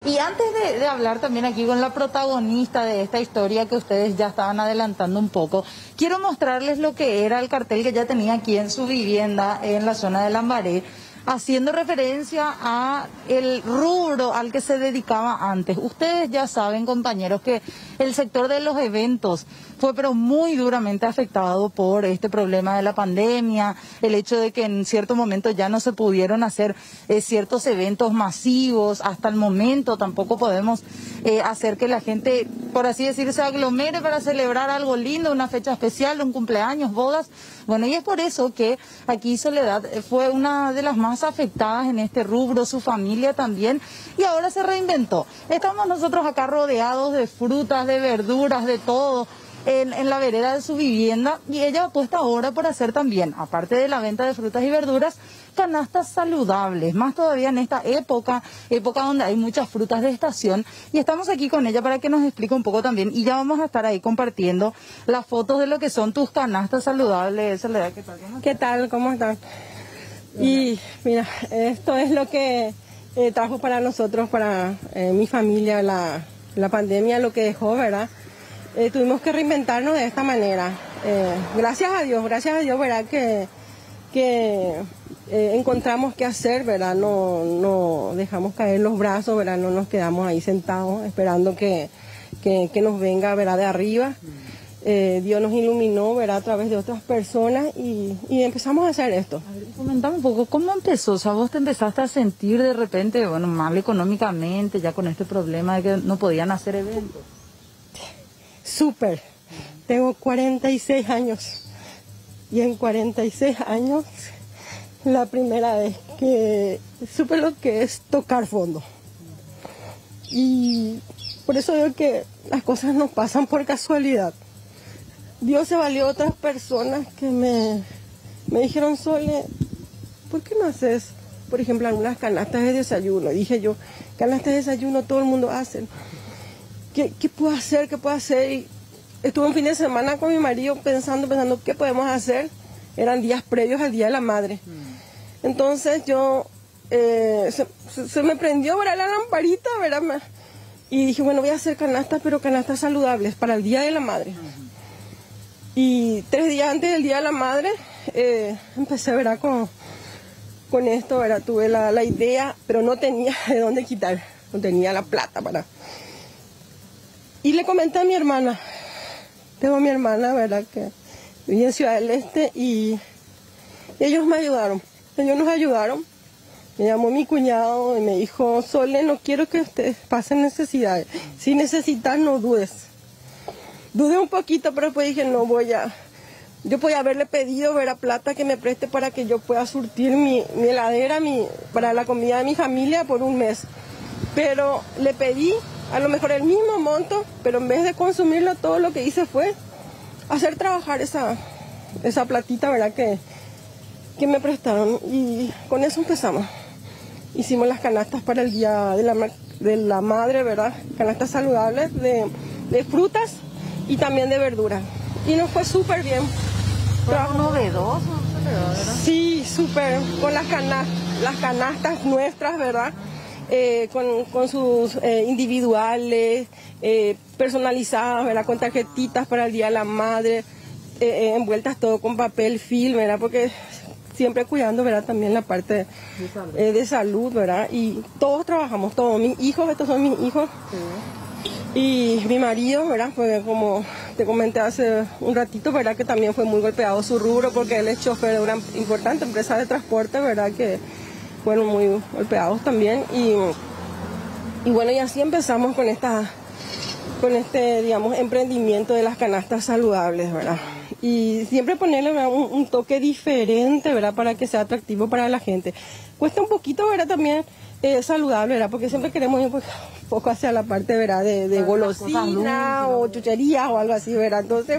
Y antes de hablar también aquí con la protagonista de esta historia que ustedes ya estaban adelantando un poco, quiero mostrarles lo que era el cartel que ella tenía aquí en su vivienda en la zona de Lambaré, haciendo referencia a el rubro al que se dedicaba antes. Ustedes ya saben, compañeros, que el sector de los eventos fue pero muy duramente afectado por este problema de la pandemia, el hecho de que en cierto momento ya no se pudieron hacer ciertos eventos masivos. Hasta el momento tampoco podemos hacer que la gente, por así decir, se aglomere para celebrar algo lindo, una fecha especial, un cumpleaños, bodas. Bueno, y es por eso que aquí Soledad fue una de las más afectadas en este rubro, su familia también, y ahora se reinventó. Estamos nosotros acá rodeados de frutas, de verduras, de todo, en la vereda de su vivienda, y ella apuesta ahora por hacer también, aparte de la venta de frutas y verduras, canastas saludables, más todavía en esta época donde hay muchas frutas de estación, y estamos aquí con ella para que nos explique un poco también, y ya vamos a estar ahí compartiendo las fotos de lo que son tus canastas saludables. Soledad, ¿qué tal? ¿Qué tal? ¿Cómo están? Y mira, esto es lo que trajo para nosotros, para mi familia, la pandemia, lo que dejó, ¿verdad? Tuvimos que reinventarnos de esta manera. Gracias a Dios, ¿verdad? Que encontramos qué hacer, ¿verdad? No dejamos caer los brazos, ¿verdad? No nos quedamos ahí sentados esperando que nos venga, ¿verdad? De arriba. Dios nos iluminó, ¿verdad? A través de otras personas y empezamos a hacer esto. A ver, comentame un poco, ¿cómo empezó? O sea, vos te empezaste a sentir de repente, bueno, mal económicamente, ya con este problema de que no podían hacer eventos. Súper. Tengo 46 años y en 46 años la primera vez que supe lo que es tocar fondo. Y por eso digo que las cosas no pasan por casualidad. Dios se valió de otras personas que me dijeron, Sole, ¿por qué no haces, por ejemplo, algunas canastas de desayuno? Dije yo, canastas de desayuno todo el mundo hace. ¿Qué puedo hacer? ¿Qué puedo hacer? Y estuve un fin de semana con mi marido pensando qué podemos hacer. Eran días previos al Día de la Madre. Entonces yo, se me prendió, ¿verdad? La lamparita, ¿verdad? Y dije, bueno, voy a hacer canastas, pero canastas saludables para el Día de la Madre. Y 3 días antes del Día de la Madre, empecé, ¿verdad? Con esto, ¿verdad? Tuve la idea, pero no tenía de dónde quitar. No tenía la plata para... Y le comenté a mi hermana, tengo a mi hermana, ¿verdad? Que vive en Ciudad del Este y ellos me ayudaron. Ellos nos ayudaron. Me llamó mi cuñado y me dijo, Sole, no quiero que ustedes pasen necesidades. Si necesitas, no dudes. Dudé un poquito, pero después dije, yo podía haberle pedido, ¿verdad? Plata que me preste para que yo pueda surtir mi heladera para la comida de mi familia por un mes. Pero le pedí a lo mejor el mismo monto, pero en vez de consumirlo, todo lo que hice fue hacer trabajar esa platita, ¿verdad? Que me prestaron, y con eso empezamos. Hicimos las canastas para el Día de la Madre, ¿verdad? Canastas saludables de frutas y también de verduras. Y nos fue súper bien. ¿Fue novedoso? ¿Verdad? Sí, súper. Con las canastas nuestras, ¿verdad? Con sus individuales, personalizadas, ¿verdad? Con tarjetitas para el Día de la Madre, envueltas todo con papel film, ¿verdad? Porque siempre cuidando, ¿verdad? También la parte de salud, ¿verdad? Y todos trabajamos, todos mis hijos, estos son mis hijos. Sí. Y mi marido, ¿verdad? Pues como te comenté hace un ratito, ¿verdad? Que también fue muy golpeado su rubro porque él es chofer de una importante empresa de transporte, ¿verdad? Que fueron muy golpeados también. Y bueno, y así empezamos con este, digamos, emprendimiento de las canastas saludables, ¿verdad? Y siempre ponerle, ¿verdad? un toque diferente, ¿verdad? Para que sea atractivo para la gente. Cuesta un poquito, ¿verdad? También saludable, ¿verdad? Porque siempre queremos ir un poco hacia la parte, ¿verdad? De golosina o chucherías o algo así, ¿verdad? Entonces,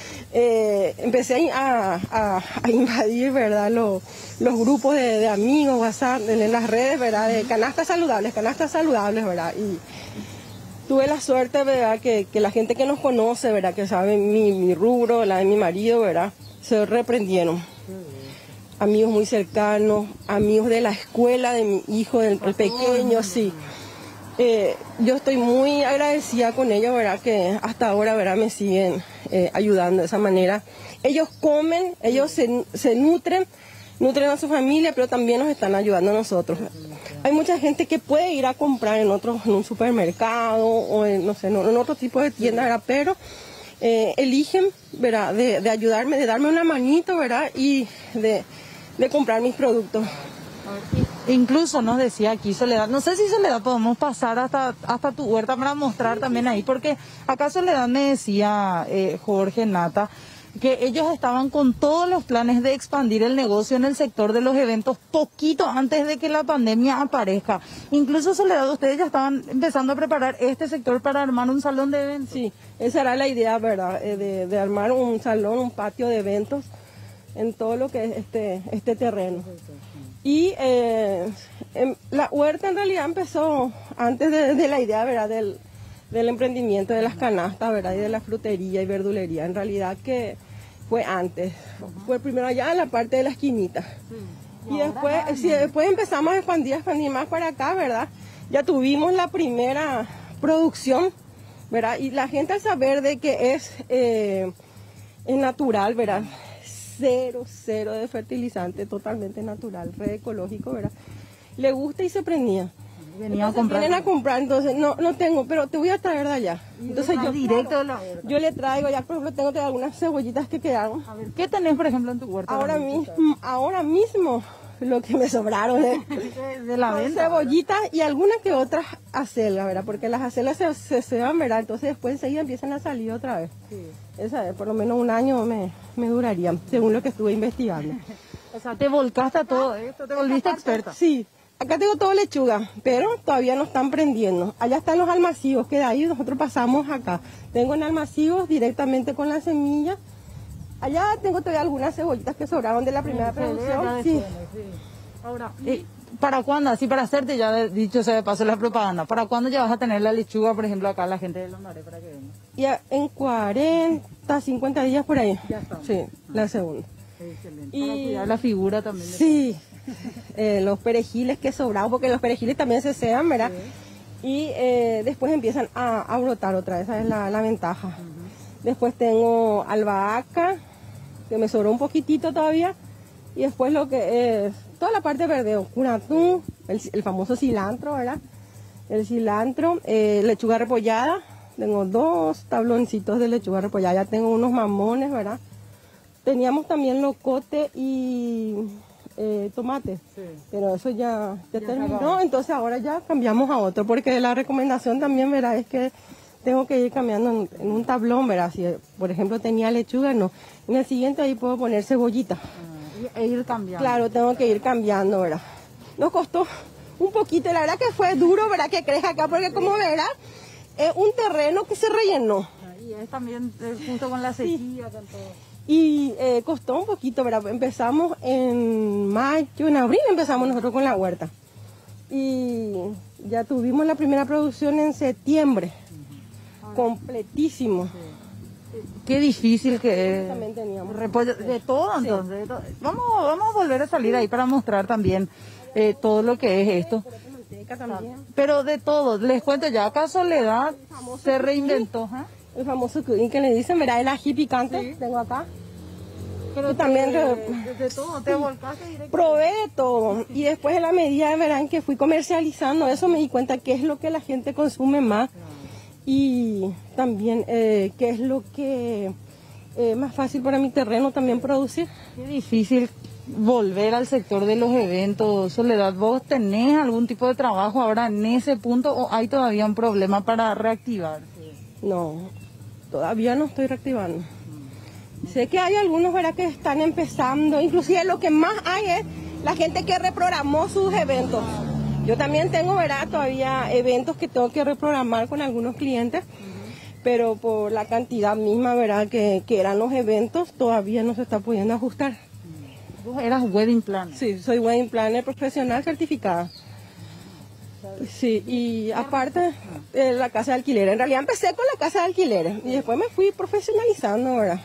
empecé a invadir, ¿verdad? Los grupos de amigos, WhatsApp, en las redes, ¿verdad? De canastas saludables, ¿verdad? Y tuve la suerte, ¿verdad? Que la gente que nos conoce, ¿verdad? Que sabe mi rubro, la de mi marido, ¿verdad? Se reprendieron. Amigos muy cercanos, amigos de la escuela de mi hijo, el pequeño, sí. Yo estoy muy agradecida con ellos, ¿verdad? Que hasta ahora, ¿verdad? Me siguen ayudando de esa manera. Ellos comen, ellos se nutren a su familia, pero también nos están ayudando a nosotros. Hay mucha gente que puede ir a comprar en un supermercado o en, no sé, en otro tipo de tienda, ¿verdad? Pero eligen, ¿verdad? De ayudarme, de darme una manito, ¿verdad? Y de comprar mis productos. Incluso nos decía aquí Soledad, no sé si Soledad podemos pasar hasta tu huerta para mostrar también ahí, porque acá Soledad me decía, Jorge, Nata, que ellos estaban con todos los planes de expandir el negocio en el sector de los eventos poquito antes de que la pandemia aparezca. Incluso Soledad, ustedes ya estaban empezando a preparar este sector para armar un salón de eventos. Sí, esa era la idea, ¿verdad? De armar un salón, un patio de eventos en todo lo que es este terreno. Y la huerta en realidad empezó antes de la idea, ¿verdad? Del emprendimiento de las canastas, ¿verdad? Y de la frutería y verdulería. En realidad que fue antes. Fue primero allá en la parte de la esquinita. Y después empezamos a expandir más para acá, ¿verdad? Ya tuvimos la primera producción, ¿verdad? Y la gente al saber de que es natural, ¿verdad? Cero de fertilizante, totalmente natural, re ecológico, ¿verdad? Le gusta y se prendía. Vienen a comprar, entonces no tengo, pero te voy a traer de allá. Entonces yo directo de la huerta. Yo le traigo, ya por ejemplo tengo algunas cebollitas que quedaron. A ver, ¿qué tenés por ejemplo en tu huerta? Ahora mismo lo que me sobraron de la venta, cebollitas y algunas que otras acelgas, ¿verdad? Porque las acelgas se van, ¿verdad? Entonces después enseguida empiezan a salir otra vez. Sí. Esa por lo menos un año me duraría, según lo que estuve investigando. O sea, te volcaste a todo esto, te volviste experta. Sí. Acá tengo todo lechuga, pero todavía no están prendiendo. Allá están los almacigos, que de ahí nosotros pasamos acá. Tengo en almacigos directamente con la semilla. Allá tengo todavía algunas cebollitas que sobraron de la primera producción. Sí. Ahora, ¿para cuándo? Así para hacerte ya dicho sea de paso la propaganda. ¿Para cuándo ya vas a tener la lechuga, por ejemplo, acá la gente de Lambaré para que venga? Ya en 40, 50 días por ahí. Ya está. Sí, la segunda. Excelente. Y para cuidar la figura también. Sí. Los perejiles que sobraron, porque los perejiles también se sean, ¿verdad? Sí. Y después empiezan a brotar otra vez, esa es la ventaja. Después tengo albahaca, que me sobró un poquitito todavía, y después lo que es toda la parte verde, cunatún, el famoso cilantro, ¿verdad? El cilantro, lechuga repollada, tengo 2 tabloncitos de lechuga repollada, ya tengo unos mamones, ¿verdad? Teníamos también locote y tomate, sí. Pero eso ya terminó, entonces ahora ya cambiamos a otro, porque la recomendación también, ¿verdad? Es que tengo que ir cambiando en un tablón, ¿verdad? Si por ejemplo tenía lechuga, no. En el siguiente ahí puedo poner cebollita. E ir cambiando. Claro, tengo que ir cambiando, ¿verdad? Nos costó un poquito, la verdad que fue duro, ¿verdad? Que crezca acá, porque como verás, es un terreno que se rellenó. Y es también junto con la sequía, sí. Con todo. Y costó un poquito, ¿verdad? Empezamos en mayo, en abril empezamos nosotros con la huerta. Y ya tuvimos la primera producción en septiembre, completísimo. Sí. Qué difícil que es. También teníamos. Repollo, de todo entonces. Sí. De todo. Vamos a volver a salir ahí para mostrar también todo lo que es esto. Pero de todo, les cuento ya, acá Soledad se reinventó. El famoso cudín que le dicen, ¿verdad? El ají picante, sí. Tengo acá. Pero también de todo, te volcaste directamente. Probé de todo. Y después en la medida, verán, que fui comercializando eso, me di cuenta qué es lo que la gente consume más. Y también qué es lo que más fácil para mi terreno también producir. Qué difícil volver al sector de los eventos. Soledad, ¿vos tenés algún tipo de trabajo ahora en ese punto o hay todavía un problema para reactivarse? No, todavía no estoy reactivando. Sé que hay algunos, ¿verdad?, que están empezando, inclusive lo que más hay es la gente que reprogramó sus eventos. Yo también tengo, ¿verdad?, todavía eventos que tengo que reprogramar con algunos clientes, pero por la cantidad misma, ¿verdad?, que eran los eventos, todavía no se está pudiendo ajustar. ¿Vos eras wedding planner? Sí, soy wedding planner profesional certificada. Sí, y aparte la casa de alquileres. En realidad empecé con la casa de alquileres y después me fui profesionalizando, ¿verdad?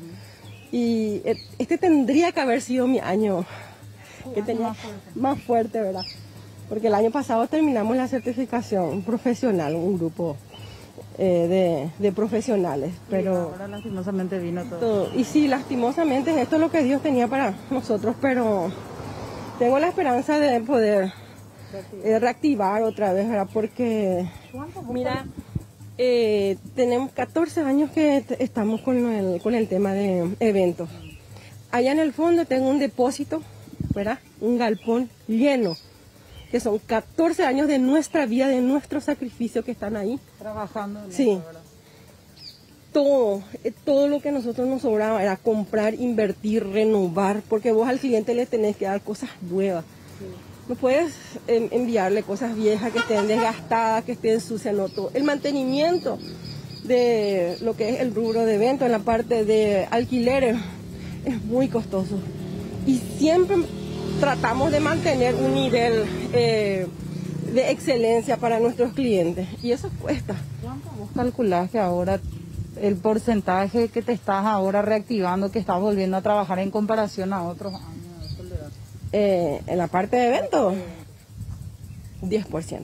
Y este tendría que haber sido mi año que tenía más fuerte, ¿verdad? porque el año pasado terminamos la certificación profesional, un grupo de profesionales, pero ahora lastimosamente vino todo. Y sí, lastimosamente esto es lo que Dios tenía para nosotros, pero tengo la esperanza de poder reactivar otra vez, ¿verdad? Porque, mira, tenemos 14 años que estamos con el tema de eventos. Allá en el fondo tengo un depósito, ¿verdad? Un galpón lleno, que son 14 años de nuestra vida, de nuestro sacrificio que están ahí. Trabajando. Sí. Todo lo que a nosotros nos sobraba era comprar, invertir, renovar, porque vos al cliente le tenés que dar cosas nuevas. Sí. No puedes enviarle cosas viejas que estén desgastadas, que estén sucias, no todo. El mantenimiento de lo que es el rubro de eventos, en la parte de alquileres, es muy costoso. Y siempre tratamos de mantener un nivel de excelencia para nuestros clientes, y eso cuesta. ¿Cuánto vos calculás que ahora el porcentaje que te estás ahora reactivando, que estás volviendo a trabajar en comparación a otros años de Soledad? En la parte de eventos, 10%.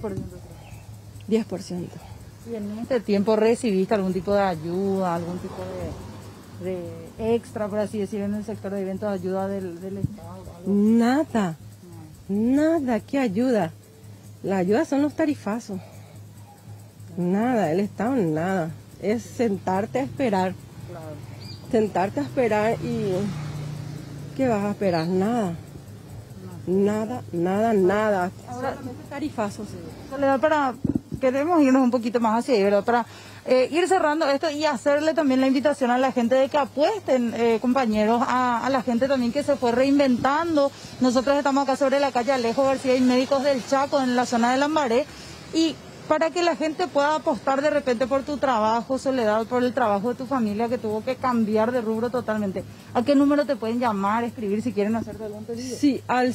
10%. ¿Y en este tiempo recibiste algún tipo de ayuda, algún tipo de extra, por así decir, en el sector de eventos, de ayuda del Estado? Nada, nada, ¿qué ayuda? La ayuda son los tarifazos. Nada, el Estado nada. Es sentarte a esperar. Claro. Sentarte a esperar y... ¿qué vas a esperar? Nada. Nada, nada, nada. Solamente tarifazos. Soledad, queremos irnos un poquito más hacia ahí, ¿verdad? Para ir cerrando esto y hacerle también la invitación a la gente de que apuesten, compañeros, a la gente también que se fue reinventando. Nosotros estamos acá sobre la calle Alejo García y Médicos del Chaco, en la zona de Lambaré, y para que la gente pueda apostar de repente por tu trabajo, Soledad, por el trabajo de tu familia que tuvo que cambiar de rubro totalmente. ¿A qué número te pueden llamar, escribir si quieren hacerte algún pedido? Sí, al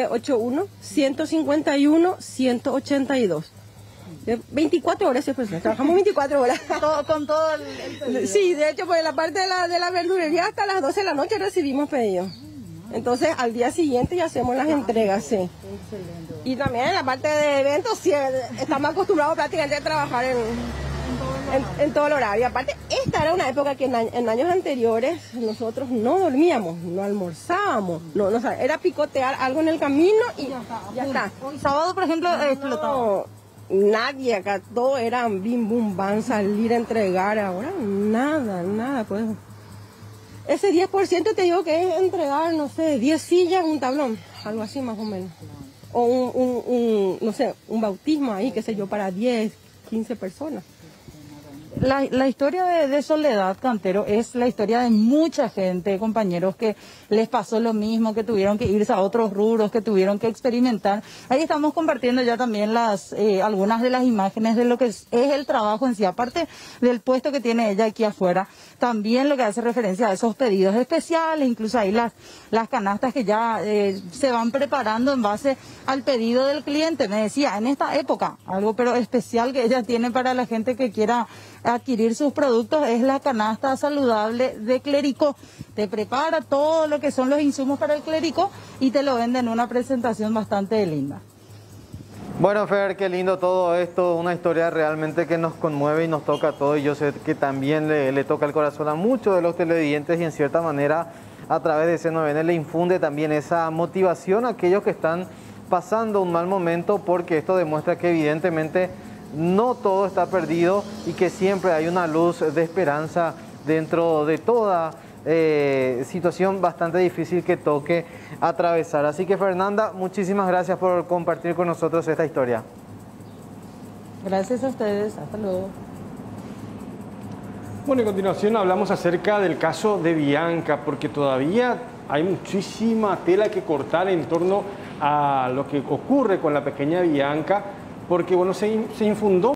0981-151-182. 24 horas siempre, trabajamos 24 horas. Con todo el pedido. Sí, de hecho, pues en la parte de la verdulería hasta las 12 de la noche recibimos pedidos. Entonces, al día siguiente ya hacemos las entregas, sí. Excelente. Y también en la parte de eventos, sí, estamos acostumbrados prácticamente a trabajar en todo el horario. Aparte, esta era una época que en años anteriores nosotros no dormíamos, no almorzábamos, era picotear algo en el camino y ya está. Hoy sábado, por ejemplo, explotaba. Nadie acá, todo era bim bum bam, salir a entregar, ahora nada, pues. Ese 10% te digo que es entregar, no sé, 10 sillas, un tablón, algo así más o menos. O no sé, un bautismo ahí, qué sé yo, para 10, 15 personas. La historia de Soledad Cantero es la historia de mucha gente, compañeros, que les pasó lo mismo, que tuvieron que irse a otros rubros, que tuvieron que experimentar. Ahí estamos compartiendo ya también algunas de las imágenes de lo que es el trabajo en sí, aparte del puesto que tiene ella aquí afuera, también lo que hace referencia a esos pedidos especiales, incluso ahí las canastas que ya se van preparando en base al pedido del cliente. Me decía, en esta época, algo pero especial que ella tiene para la gente que quiera adquirir sus productos es la canasta saludable de Clericó. Te prepara todo lo que son los insumos para el Clericó y te lo vende en una presentación bastante linda. Bueno, Fer, qué lindo todo esto, una historia realmente que nos conmueve y nos toca a todos, y yo sé que también le toca el corazón a muchos de los televidentes, y en cierta manera a través de C9N le infunde también esa motivación a aquellos que están pasando un mal momento, porque esto demuestra que evidentemente no todo está perdido y que siempre hay una luz de esperanza dentro de toda situación bastante difícil que toque atravesar. Así que, Fernanda, muchísimas gracias por compartir con nosotros esta historia. Gracias a ustedes, hasta luego. Bueno, a continuación hablamos acerca del caso de Bianca, porque todavía hay muchísima tela que cortar en torno a lo que ocurre con la pequeña Bianca, porque bueno, se infundó